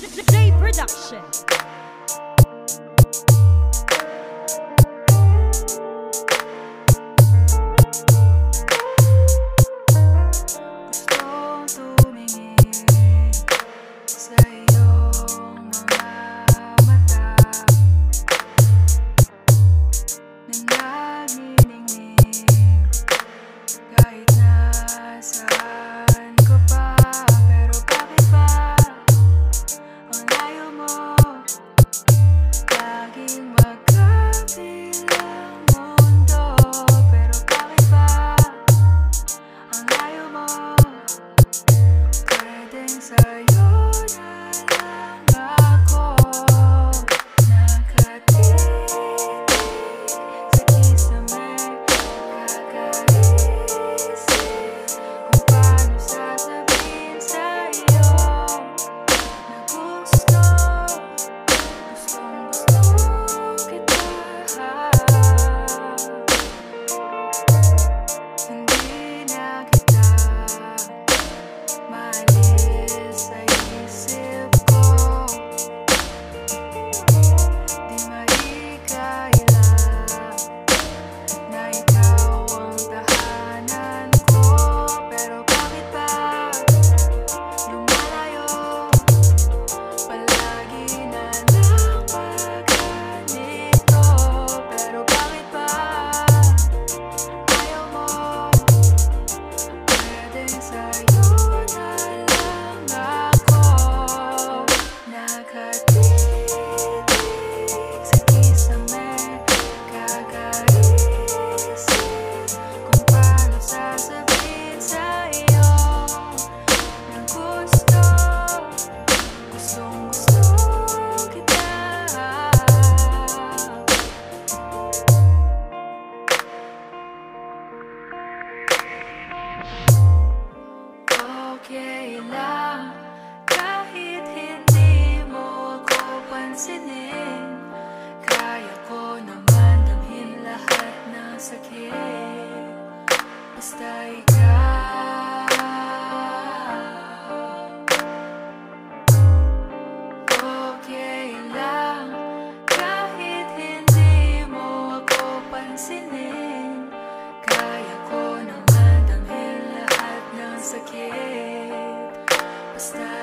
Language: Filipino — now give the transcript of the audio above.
J Production. Gustong tumingin sa iyong mga mata na nagniningning kahit nasaan ko pa. Pero bakit ba ang layo mo? Laging magkabilang mundo. Pero bakit ba ang layo mo? Pwedeng sa'yo na lang ako nakatitig sa kisame. Kakaisip kung paano sasabihin sa'yo na gustong gusto kita. Hindi na kita maalis sa isip ko. Di maikaila na ikaw ang tahanan ko. Pero bakit ba lumalayo? Palagi na lang ba ganito? Pero bakit ba ayaw mo? Pwedeng sa'yo na lang ako nakatitig sa kisame. Kakaisip kung paano sasabihin sa'yo na gustong kita. Okay lang kahit hindi mo ako pansinin. Kaya ko naman damhin lahat ng sakit. Basta ikaw. Okay lang kahit hindi mo ako pansinin. Kaya ko naman damhin lahat ng sakit. Basta